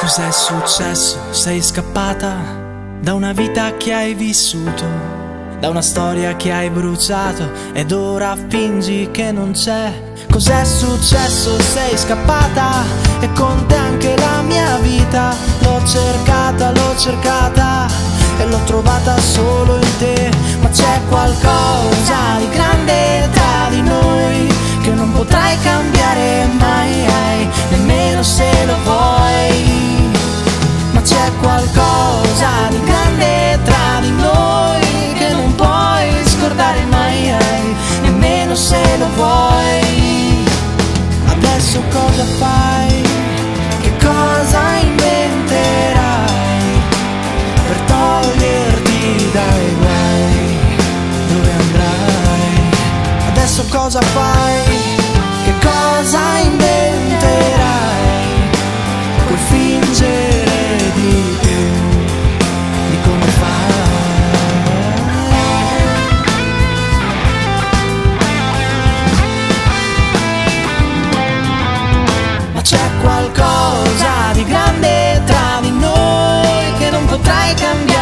Cos'è successo? Sei scappata da una vita che hai vissuto, da una storia che hai bruciato ed ora fingi che non c'è. Cos'è successo? Sei scappata e con te anche la mia vita. L'ho cercata e l'ho trovata solo in te. Ma c'è qualcosa di grande tra di noi che non potrai cambiare mai, nemmeno se lo vuoi. Ma c'è qualcosa di grande tra di noi che non puoi scordare mai, nemmeno se lo vuoi. Adesso cosa fai? Che cosa inventerai per toglierti dai guai? Dove andrai? Adesso cosa fai? Che cosa inventerai? Puoi fingere di più di come fai. Ma c'è qualcosa di grande tra di noi che non potrai cambiare